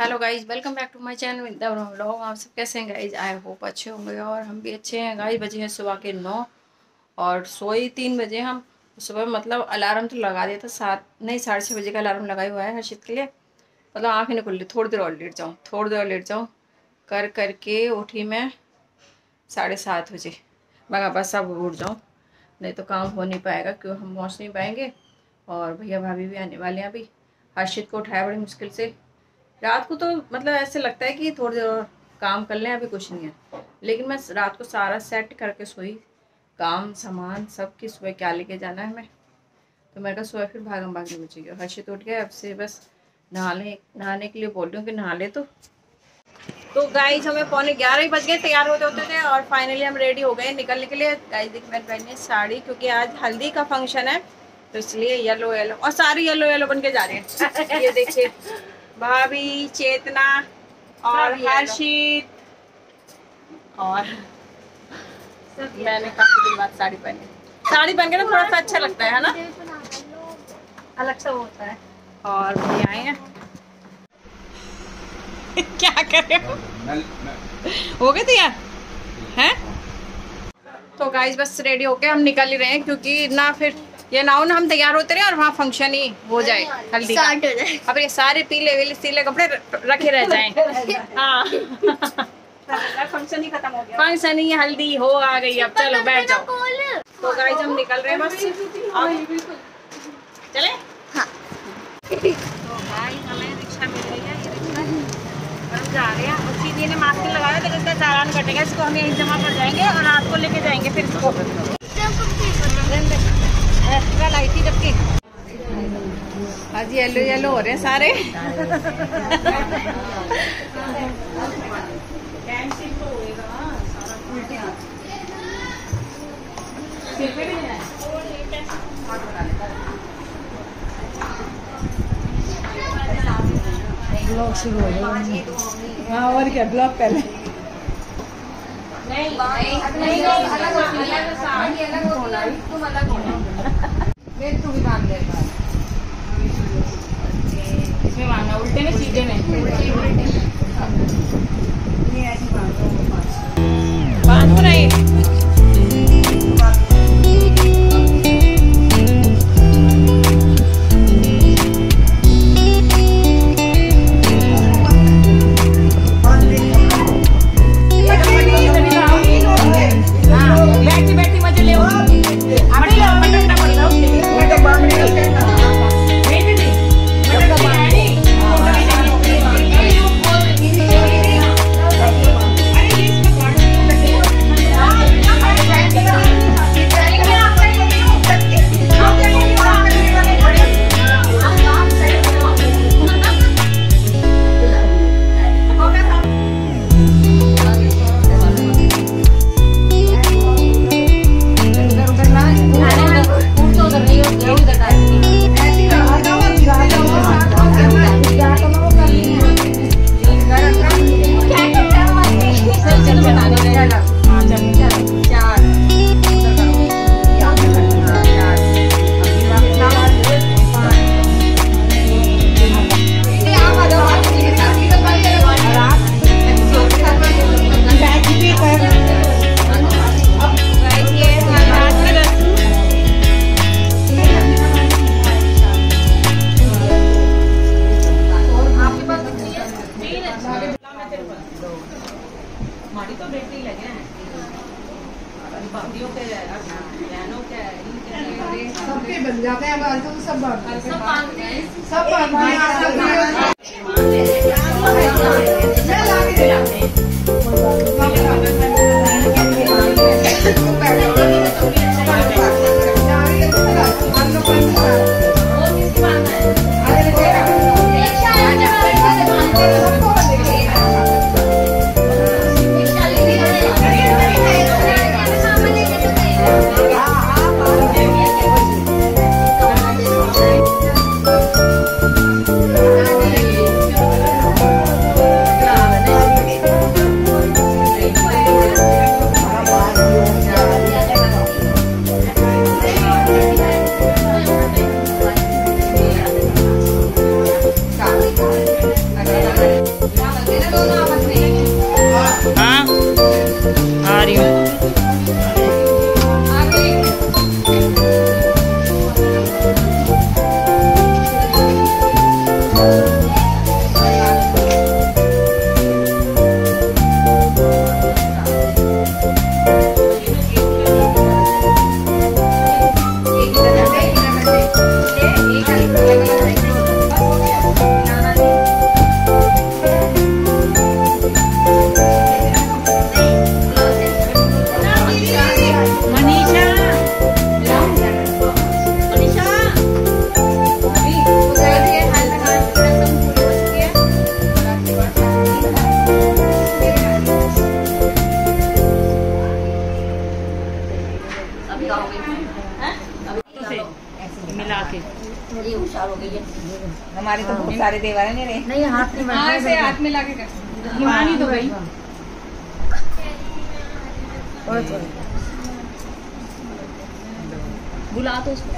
Hello guys, welcome back to my channel with vlog. आप सब कैसे हैं गाइज? आई होप अच्छे होंगे और हम भी अच्छे हैं गाइज। बजे हैं सुबह के 9 और सोई 3 बजे। हम सुबह मतलब अलार्म तो लगा दिया था 7 नहीं 6:30 बजे का अलार्म लगाया हुआ है हर्षित के लिए। मतलब आँखें नहीं खुल रही, थोड़ी देर और लेट जाऊँ, थोड़ी देर और लेट जाऊँ कर करके उठी मैं 7:30 बजे। मैं बस अब उठ जाऊँ, नहीं तो काम हो नहीं पाएगा क्यों हम पहुँच नहीं पाएंगे। और भैया भाभी भी आने वाले हैं। अभी हर्षित को उठाया बड़ी मुश्किल से। रात को तो मतलब ऐसे लगता है कि थोड़ी देर और काम कर लें, अभी कुछ नहीं है, लेकिन मैं रात को सारा सेट करके सोई। काम सामान सब की सुबह क्या लेके जाना है मैं, तो मेरे का सुबह फिर भागम भागने बचेगी। हर्षित उठ गया, अब से बस नहाने के लिए बोल रही हूँ कि नहा ले। तो गाइज हमें 11:15 बज गए तैयार होते थे और फाइनली हम रेडी हो गए निकलने के लिए। गाइज देखिए मैंने पहनी है साड़ी, क्योंकि आज हल्दी का फंक्शन है तो इसलिए येलो येलो, और सारी येलो येलो बन के जा रहे हैं। ये देखिए भाभी, चेतना और हर्षित, और मैंने काफी दिन बाद साड़ी पहनी। साड़ी पहन के ना थोड़ा सा अच्छा लगता है ना, अलग सा होता है। और भैया आए हैं। क्या कर रहे हो गए तैयार हैं? तो गाइस बस रेडी होके हम निकल ही रहे हैं, क्योंकि ना फिर ये ना हो ना हम तैयार होते रहे और वहाँ फंक्शन ही हो जाए हल्दी का। अब ये सारे पीले वीले सीले कपड़े रखे रह जाएं। हाँ फंक्शन ही खत्म हो गया, फंक्शन ही हल्दी हो आ गई। अब चलो बैठ जाओ। तो गाइस हम निकल रहे हैं बस, चले। हाँ तो गाइस हमें रिक्शा मिल गई है, ये रिक्शा हम जा रहे हैं। और सीधी ने मास्क लगाया तो इसका चालान कटेगा, इसको हम यहीं जमा कर जाएंगे और रात को लेके जाएंगे फिर इसको। लाई थी जबकि आज येलो येलो हो रहे हैं सारे। ब्लॉग शुरू हो गया। हाँ और क्या, ब्लॉग पहले नहीं अलग होना, तुम अलग होना। तू भी बांध दे, इसमें बांधना उल्टे में सीधे में, बांध नहीं। सबके बन जाते हैं सब हमारे तो बहुत सारे देवर हैं मेरे। नहीं हाथ नहीं बढ़ता, ऐसे हाथ में लाके कर हिमानी तो गई और बुला तो उसको।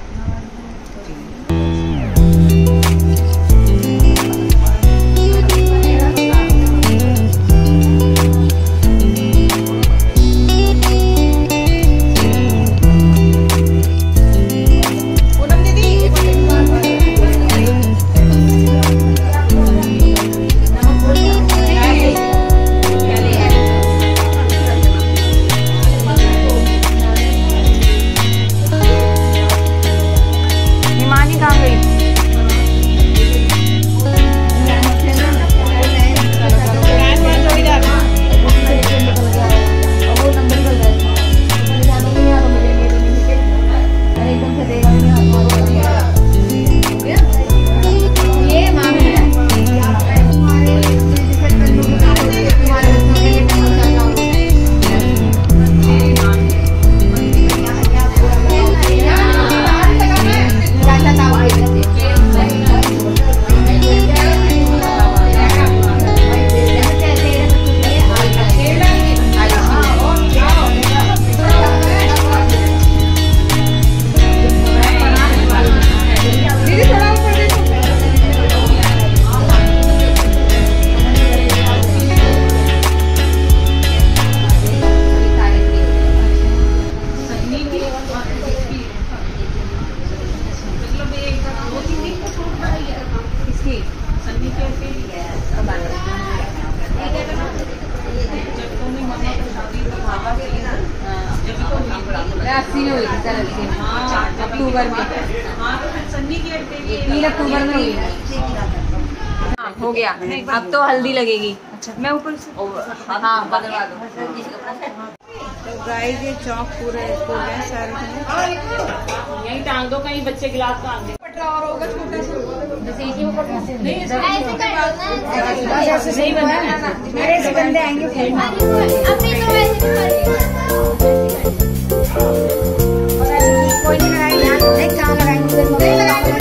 अक्टूबर में 3 अक्टूबर में हुई। हो गया, अब तो हल्दी लगेगी। अच्छा मैं ऊपर से हाँ बदलवा दो। तो गाइस ये चौक पूरे स्कूल में सारे यहीं टांग दो, कहीं बच्चे गिलास टांग दे। और होगा छोटा सा जैसे इसी ऊपर नहीं नहीं बना ना। मेरे से बंदे आएंगे फिर कोई नहीं लगाएंगे यहाँ नहीं कहाँ लगाएंगे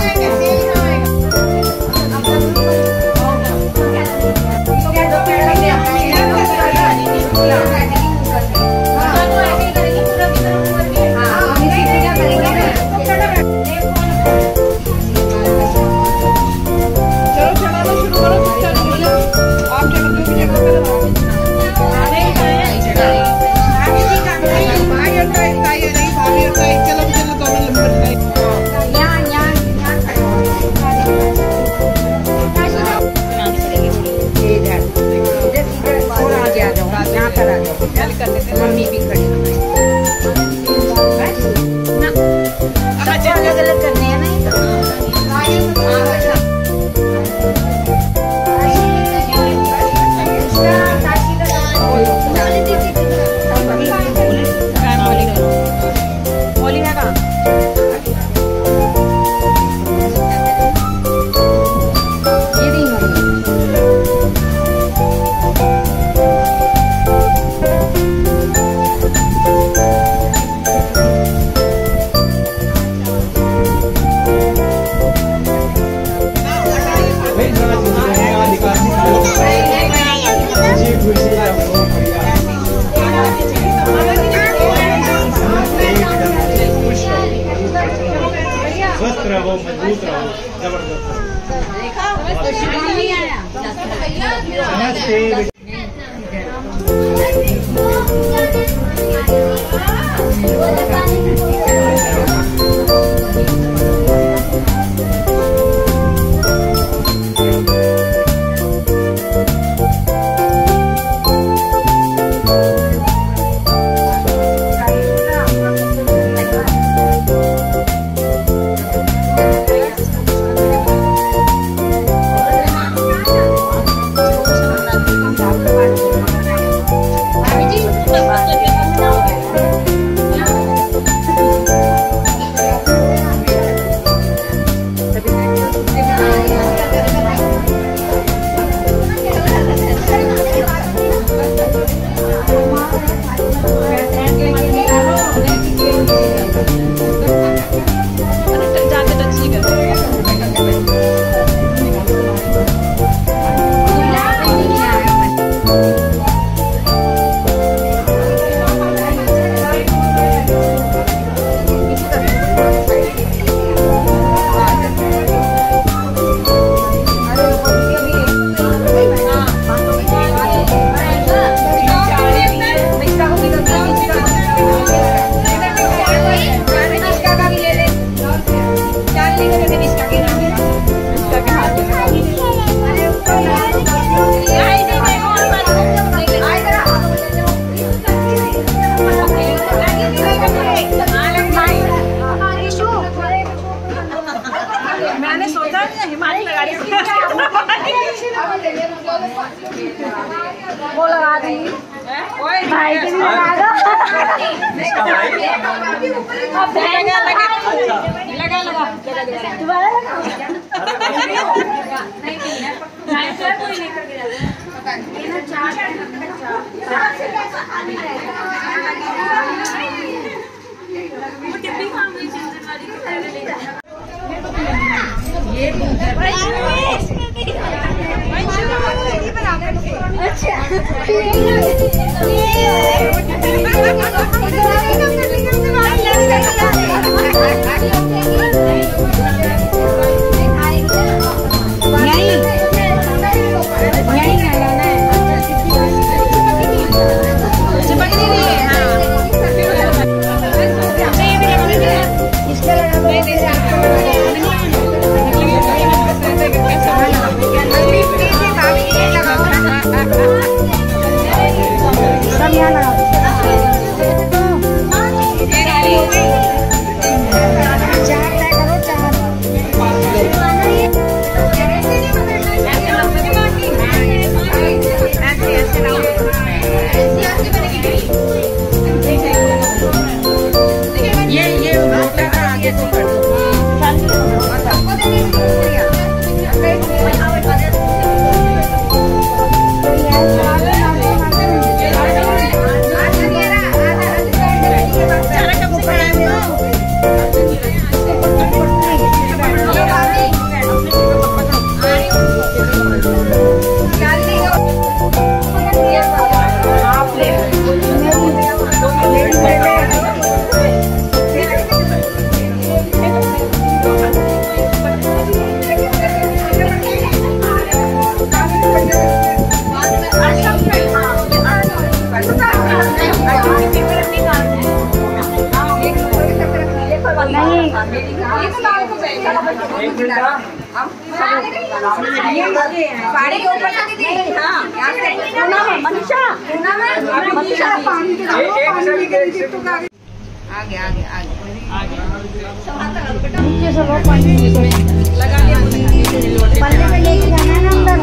मम्मी भी खड़ी अलग अलग करने हैं स्वस्थ रहो, मजबूत रहो, जबरदस्त हाँ वो लगा दूंगी भाई के भी लगा दो। दोबारा साड़ी के ऊपर से दीदी। हाँ मनीषा आगे आगे आगे नीचे से लो पानी लगा दिया पानी में लेके जाना है ना अंदर।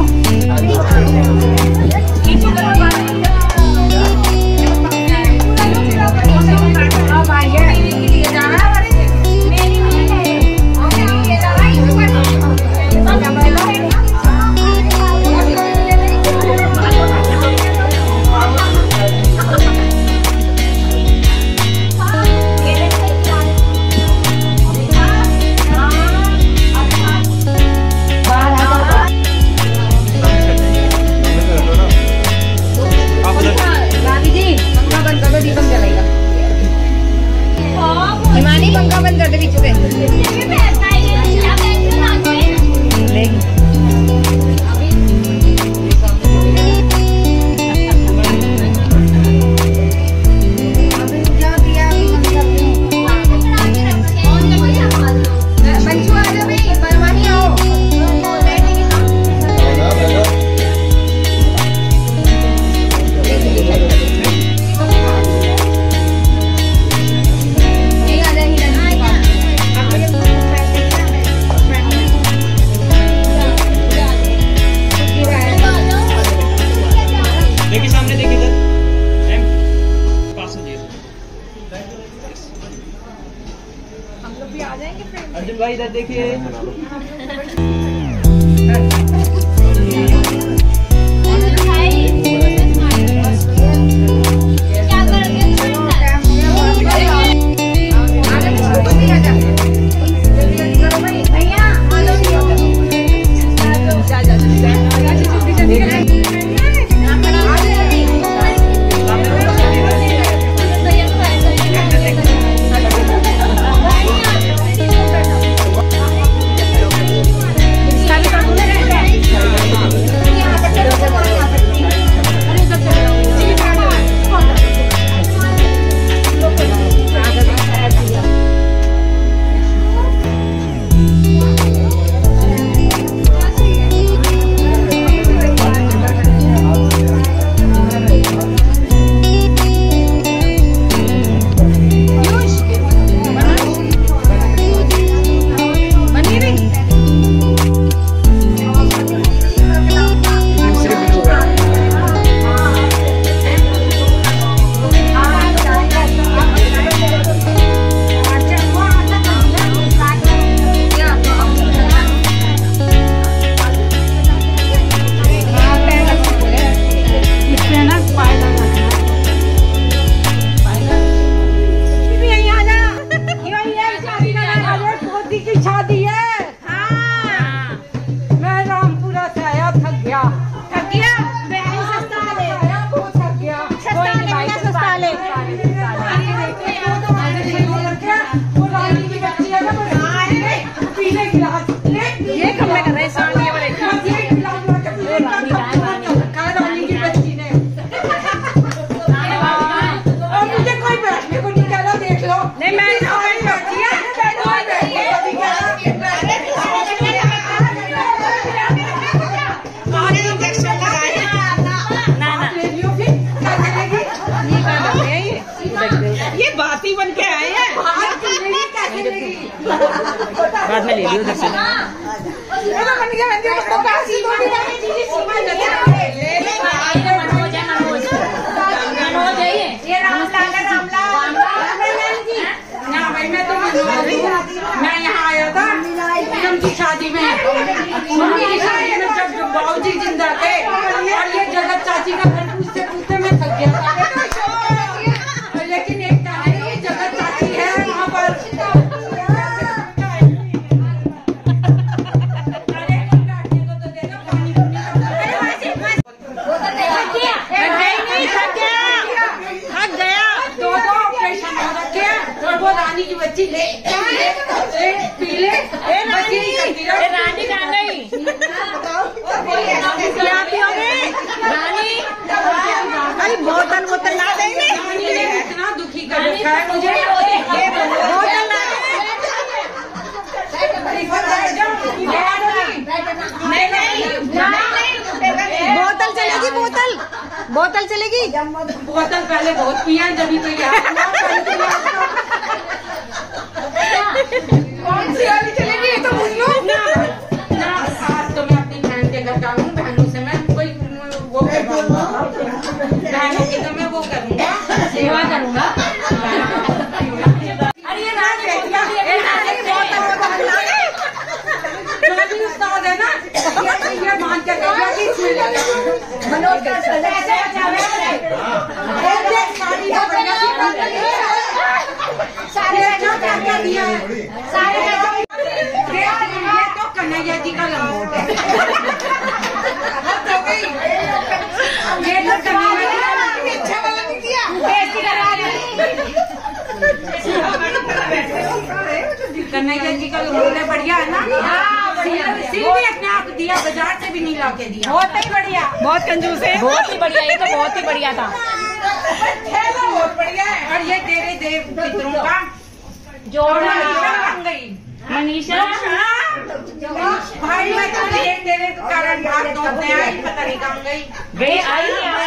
अर्जुन भाई इधर देखिए। बाद में ले लियो उधर से। मैं यहाँ आया था पूनम की शादी में, मम्मी की शादी में जब बाबूजी जिंदा थे, और ये जगत चाची का घर पूछते पूछते मैं थक गया था। लेकिन एक टाइम ये जगत चाची है वहाँ पर। वो रानी की बच्ची ले पी ले, रानी कहाँ गई? रानी अरे बोतल बोतल ला देंगे। रानी ने इतना दुखी कर रखा है मुझे, बोतल ला बोतल चलेगी, बोतल बोतल चलेगी। बोतल पहले बहुत पिया जब तो यार कौन सी वाली चलेगी ये तो पूछ लो ना। आज तो मैं अपनी बहन के घर जाऊँ, बहनों से मैं कोई वो करूँगा, बहनों की तो मैं वो करूँगा, सेवा करूँगा। अरे ये ना उस्ताद है ना, ये मान के दिया है सारे ये तो कन्हैया जी का लंगोट है। ये तो अच्छा वाला नहीं दिया, कन्हैया जी का लंगोट है, बढ़िया है ना। सिर भी अपने आप दिया, बाजार से भी नहीं ला के दिया, बहुत ही बढ़िया, बहुत कंजूस है, बहुत ही बढ़िया। ये तो बहुत ही बढ़िया था, बहुत बढ़िया है। और ये तेरे देव पितरों का जोड़ा गई मनीषा भाई, मैं तो तेरे कारण भाग दौड़ते आई, पता नहीं कहाँ गई आई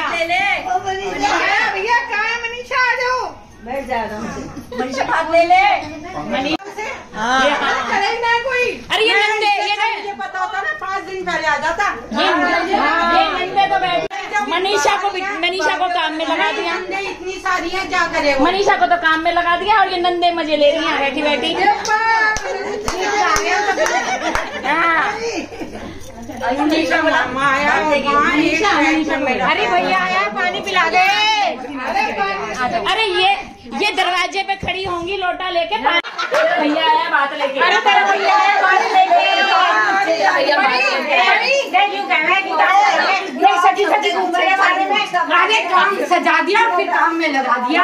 भैया। कहाँ है मनीषा? आ जाओ, बैठ जाएगा मनीषा, भाग ले ले मनीषा से। ना कोई, अरे ये नंदे, ये पता होता ना 5 दिन पहले आ जाता। ये नंदे तो बैठ, मनीषा को काम में लगा दिया। इतनी सारी है, क्या करे? मनीषा को तो काम में लगा दिया, और ये नंदे मजे ले रही है बैठी बैठी। अरे भैया आया, पानी पिला दे। अरे ये दरवाजे पे खड़ी होंगी लोटा लेके, भैया आया बात लेके। अरे तेरा भैया आया बात लेके, सजी सजी घूम रहे हैं बारे में। आगे काम सजा दिया, फिर काम में लगा दिया।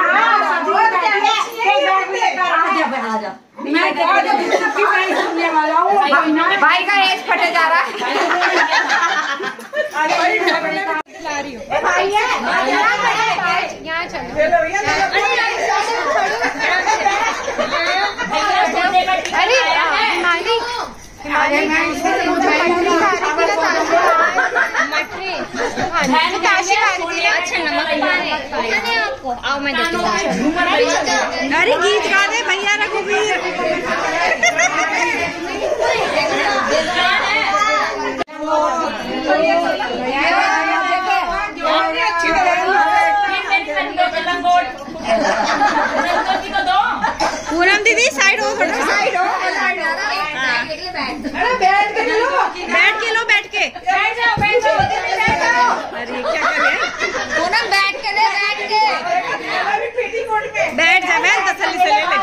आजा मैं सुनने वाला हूँ, भाई का एज फटे जा रहा है। यहाँ चलो, अरे आओ मैं देती हूँ। अरे गीत गा दे भैया, रघुवीर। पूनम दीदी साइड हो, थोड़ा साइड हो। बैठ के लो, बैठ के बैठ जाओ। अरे क्या कर रहे हैं पूनम? बैठ के ले, बैठ जा, मैं तसल्ली से ले ले।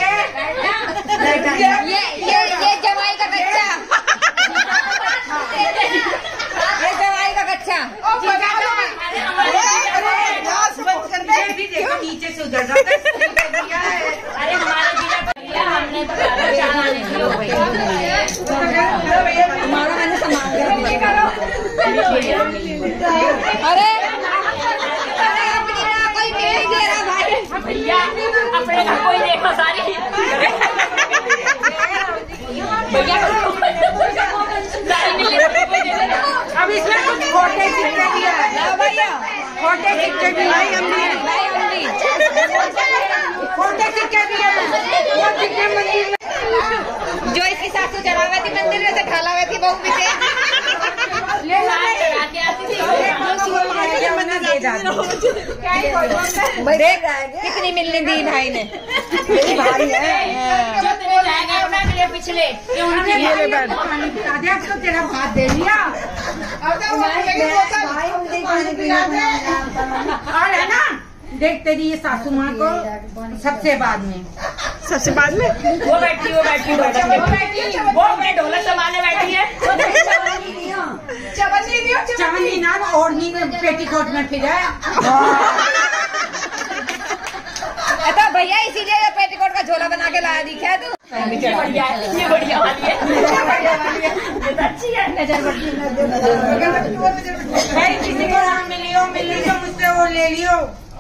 ये जवाई का बच्चा, ये जवाई का बच्चा। नीचे से उधर जाता है। अरे हमारे हमने तो हमारा मैंने सामान अरे कोई नहीं दे रहा भाई, भैया अपने घर कोई देखो सारी भैया। अब इसमें कुछ फोटे सिक्के भी है भैया, फोटे सिक्के भी है, फोटे सिक्के भी है। जो इसकी सासू चढ़ा हुई थी मंदिर में से खाला हुई थी बहू भी थे। देख कितनी मिलने दी भाई ने। भाई है पिछले तो तेरा भात दे दिया और है ना। देख तेरी ये सासू माँ को सबसे बाद में वो बैठी ढोलक संभालने बैठी है। चवन्नी ना ओढ़नी में पेटीकोट में फिर है। तो भैया इसीलिए पेटीकोट का झोला बना के लाया दिखा तू। बढ़िया वाली है अच्छी है। भाई किसी को नाम मिली तो मुझसे वो ले लियो।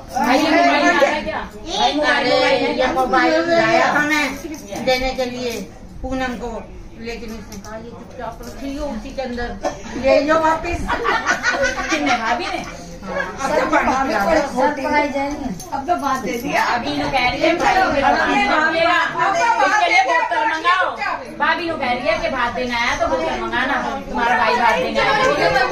मोबाइल लाया था मैं देने के लिए पूनम को, लेकिन उसने कहा ये चुपचाप रखियो उसी के अंदर ले लो वापिस। भाभी ने अब तो बात दे दिया। अभी नो कह रही है मंगाओ। भाभी नो कह रही है कि भात देना आया तो बोतल मंगाना, तुम्हारा भाई भात देना आया।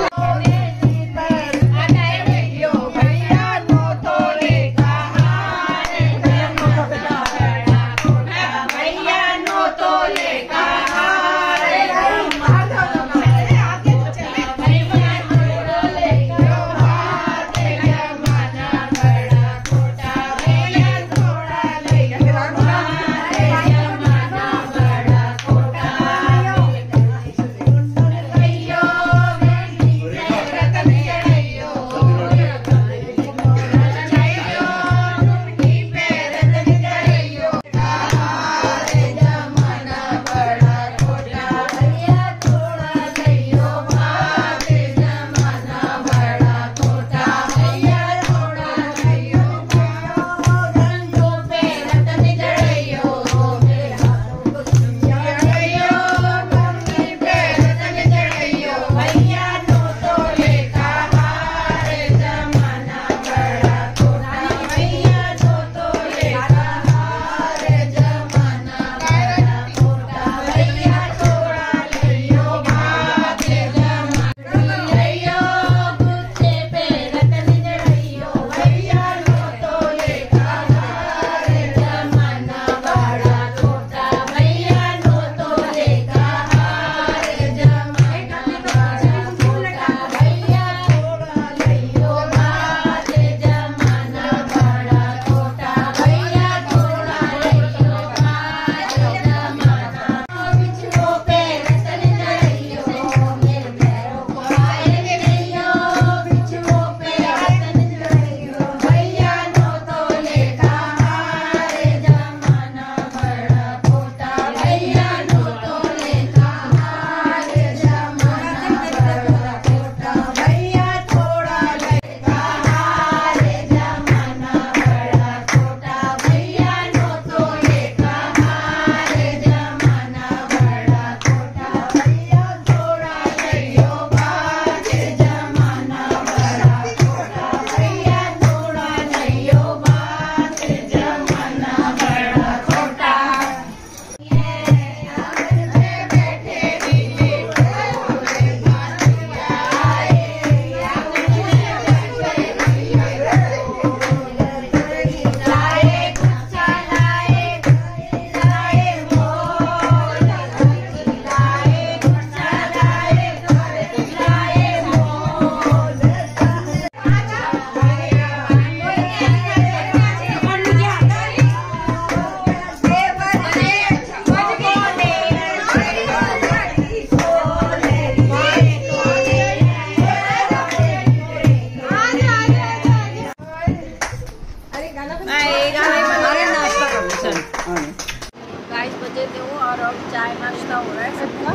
चाय नाश्ता हो रहा है सबका।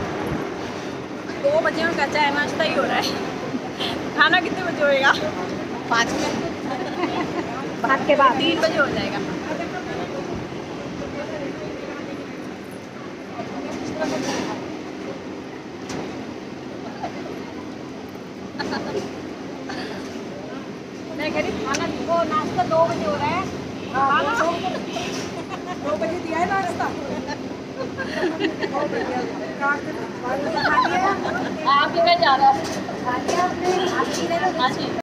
2 बजे उनका चाय नाश्ता ही हो रहा है। खाना कितने बजे होएगा? 5 में भात के बाद 3 बजे हो जाएगा। मैं कह रही खाना वो नाश्ता 2 बजे हो रहा है। 2 बजे दिया है नाश्ता। आपके घर जा रहा है। खा लिया आपने? आप ही ले लो। हाँ जी।